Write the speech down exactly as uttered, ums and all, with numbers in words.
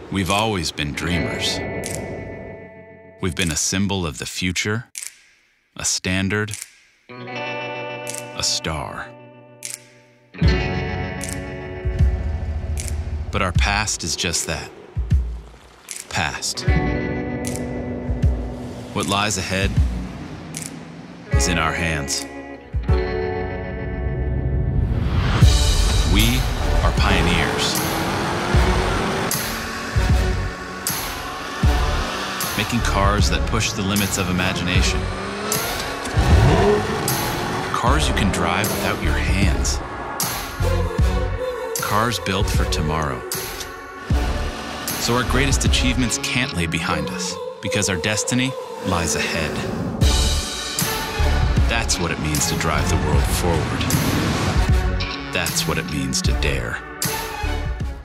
We've always been dreamers. We've been a symbol of the future, a standard, a star. But our past is just that. Past. What lies ahead is in our hands. We are pioneers. Making cars that push the limits of imagination. Cars you can drive without your hands. Cars built for tomorrow. So our greatest achievements can't lay behind us, because our destiny lies ahead. That's what it means to drive the world forward. That's what it means to dare.